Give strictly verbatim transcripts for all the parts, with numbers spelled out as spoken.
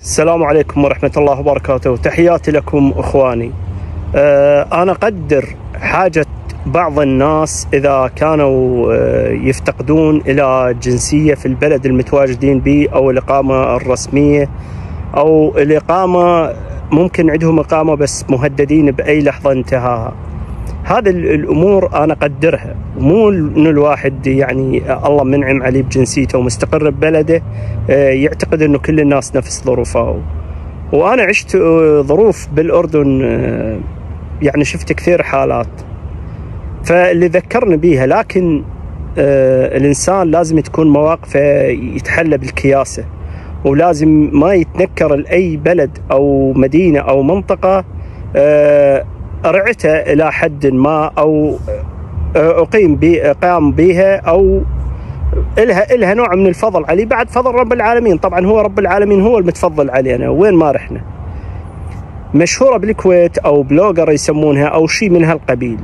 السلام عليكم ورحمة الله وبركاته. تحياتي لكم إخواني. أنا أقدر حاجة بعض الناس إذا كانوا يفتقدون إلى جنسية في البلد المتواجدين به أو الإقامة الرسمية أو الإقامة، ممكن عندهم إقامة بس مهددين بأي لحظة انتهاها. هذه الأمور أنا أقدرها، مو إنه الواحد يعني الله منعم عليه بجنسيته ومستقر ببلده يعتقد إنه كل الناس نفس ظروفه. وأنا عشت ظروف بالأردن، يعني شفت كثير حالات فاللي ذكرني بيها، لكن الإنسان لازم تكون مواقفه يتحلى بالكياسة، ولازم ما يتنكر لأي بلد أو مدينة أو منطقة رعته إلى حد ما أو أقيم بي قام بها أو إلها إلها نوع من الفضل علي بعد فضل رب العالمين. طبعا هو رب العالمين هو المتفضل علينا وين ما رحنا. مشهورة بالكويت أو بلوجر يسمونها أو شيء من هالقبيل،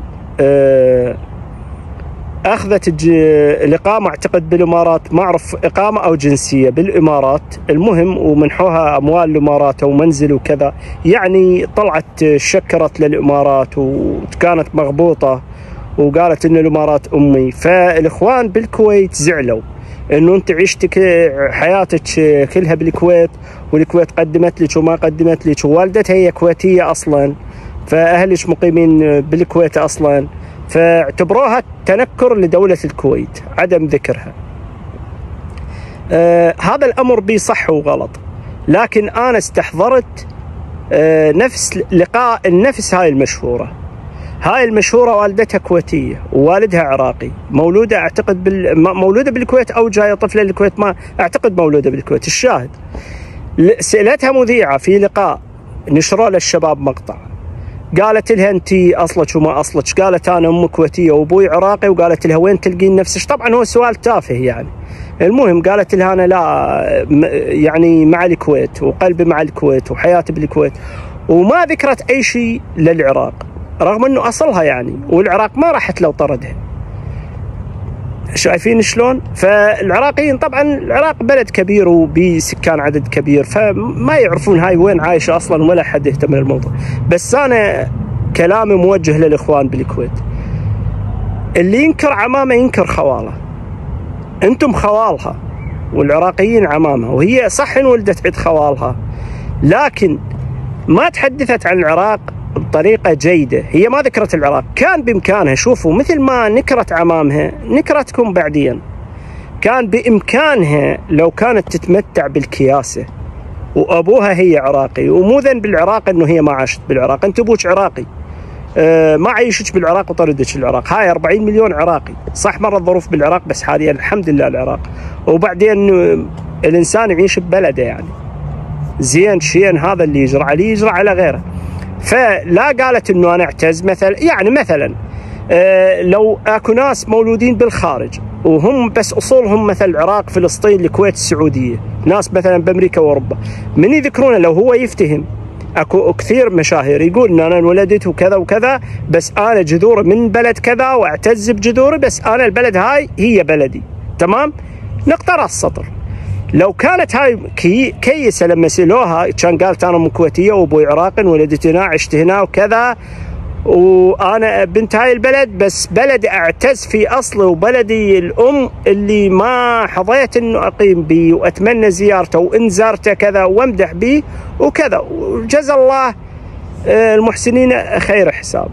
أخذت الإقامة أعتقد بالإمارات، ما أعرف إقامة أو جنسية بالإمارات، المهم ومنحوها أموال الإمارات ومنزل وكذا، يعني طلعت شكرت للإمارات وكانت مغبوطة وقالت إن الإمارات أمي. فالإخوان بالكويت زعلوا إنه أنت عشت حياتك كلها بالكويت والكويت قدمت لك وما قدمت لك، ووالدتها هي كويتية أصلا، فأهلك مقيمين بالكويت أصلا، فاعتبروها تنكر لدولة الكويت عدم ذكرها. آه هذا الأمر بي صح وغلط، لكن أنا استحضرت آه نفس لقاء النفس. هاي المشهورة هاي المشهورة والدتها كويتية ووالدها عراقي، مولودة أعتقد بال... مولودة بالكويت أو جاية طفلة للكويت، ما أعتقد مولودة بالكويت. الشاهد سألتها مذيعة في لقاء نشروا للشباب مقطع، قالت لها أنت أصلك وما أصلك، قالت أنا أم كويتية وأبوي عراقي، وقالت لها وين تلقين نفسك؟ طبعا هو سؤال تافه يعني. المهم قالت لها أنا لا يعني مع الكويت وقلبي مع الكويت وحياتي بالكويت، وما ذكرت أي شيء للعراق رغم أنه أصلها يعني، والعراق ما راحت لو طردها. شايفين شلون؟ فالعراقيين طبعا العراق بلد كبير وبسكان عدد كبير، فما يعرفون هاي وين عايشة أصلا ولا حد يهتم للموضوع. بس أنا كلامي موجه للإخوان بالكويت، اللي ينكر عمامه ينكر خواله. أنتم خوالها والعراقيين عمامها، وهي صح انولدت عند خوالها لكن ما تحدثت عن العراق بطريقة جيدة. هي ما ذكرت العراق، كان بإمكانها، شوفوا مثل ما نكرت عمامها نكرتكم بعدين، كان بإمكانها لو كانت تتمتع بالكياسة وأبوها هي عراقي، ومو ذنب بالعراق أنه هي ما عاشت بالعراق. أنت أبوك عراقي، أه ما عيشك بالعراق وطردك العراق. هاي أربعين مليون عراقي، صح مرة الظروف بالعراق بس حاليا الحمد لله العراق. وبعدين الإنسان يعيش ببلده يعني زين شين، هذا اللي يجرى عليه يجرى على غيره. فلا قالت انه انا اعتز مثلا، يعني مثلا آه لو اكو ناس مولودين بالخارج وهم بس اصولهم مثل العراق فلسطين الكويت السعوديه، ناس مثلا بامريكا واوروبا، من يذكرونه لو هو يفتهم. اكو كثير مشاهير يقول ان انا انولدت وكذا وكذا، بس انا جذوري من بلد كذا واعتز بجذوري، بس انا البلد هاي هي بلدي. تمام، نقطه راس السطر. لو كانت هاي كي كيسة لما سألوها كان قالت أنا أم كويتية وأبوي عراقي ولدت هنا عشت هنا وكذا، وأنا بنت هاي البلد بس بلدي أعتز في أصلي وبلدي الأم اللي ما حظيت إنه أقيم به وأتمنى زيارته وإن زارته كذا وأمدح به وكذا، وجزا الله المحسنين خير حساب.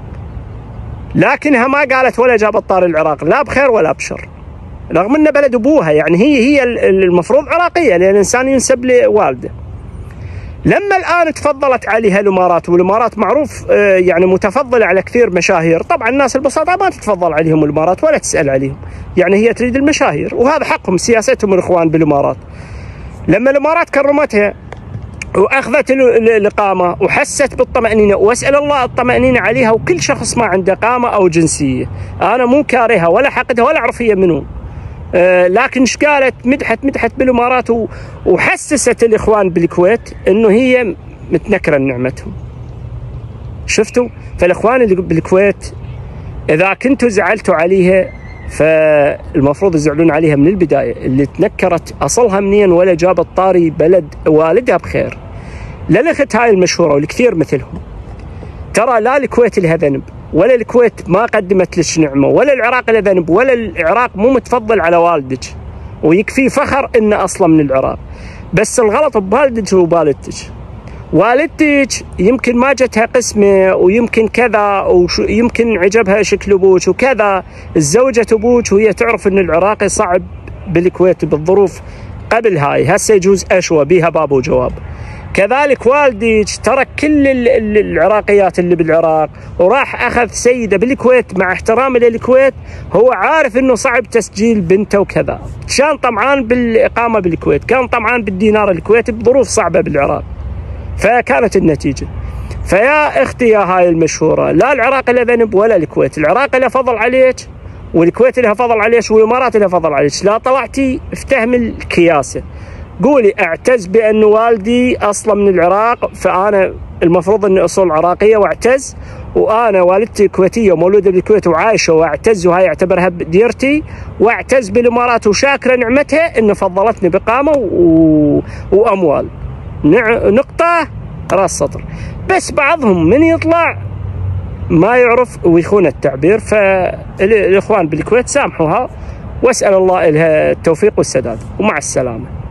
لكنها ما قالت ولا جابت طار العراق لا بخير ولا بشر، رغم ان بلد ابوها يعني هي هي المفروض عراقيه لان الانسان ينسب لوالده. لما الان تفضلت عليها الامارات، والامارات معروف يعني متفضله على كثير مشاهير، طبعا الناس البساطه ما تتفضل عليهم الامارات ولا تسال عليهم، يعني هي تريد المشاهير وهذا حقهم سياستهم الاخوان بالامارات. لما الامارات كرمتها واخذت الاقامه وحست بالطمانينه، واسال الله الطمانينه عليها وكل شخص ما عنده اقامه او جنسيه، انا مو كارهها ولا حقدها ولا اعرف هي منو، آه لكن ايش قالت؟ مدحت مدحت بالامارات وحسست الاخوان بالكويت انه هي متنكره نعمتهم. شفتوا؟ فالاخوان اللي بالكويت اذا كنتوا زعلتوا عليها فالمفروض يزعلون عليها من البداية، اللي تنكرت أصلها منين ولا جابت طاري بلد والدها بخير. للأخت هاي المشهورة والكثير مثلهم، ترى لا الكويت لها ذنب، ولا الكويت ما قدمت لك نعمة، ولا العراق له ذنب، ولا العراق مو متفضل على والدك، ويكفي فخر إنه أصلا من العراق. بس الغلط بوالدك وبالدتك. والدتك يمكن ما جتها قسمة، ويمكن كذا، ويمكن عجبها شكل أبوك وكذا، تزوجت أبوك وهي تعرف إن العراقي صعب بالكويت بالظروف قبل هاي، هسه يجوز أشوى بيها باب وجواب. كذلك والديك ترك كل العراقيات اللي بالعراق وراح أخذ سيدة بالكويت، مع احترامي للكويت هو عارف إنه صعب تسجيل بنته وكذا، كان طمعان بالإقامة بالكويت، كان طمعان بالدينار الكويتي بظروف صعبة بالعراق، فكانت النتيجة. فيا اختي يا هاي المشهورة، لا العراق له ذنب ولا الكويت، العراق له فضل عليك والكويت لها فضل عليك والامارات لها فضل عليك. لا طلعتي افتهم الكياسة، قولي اعتز بأن والدي اصلا من العراق، فانا المفروض اني اصول عراقية واعتز، وانا والدتي كويتية ومولودة بالكويت وعايشة واعتز، وهاي اعتبرها ديرتي، واعتز بالامارات وشاكرة نعمتها ان فضلتني بقامة و... واموال. نقطة راس سطر. بس بعضهم من يطلع ما يعرف ويخون التعبير، فالإخوان بالكويت سامحوها، واسأل الله لها التوفيق والسداد، ومع السلامة.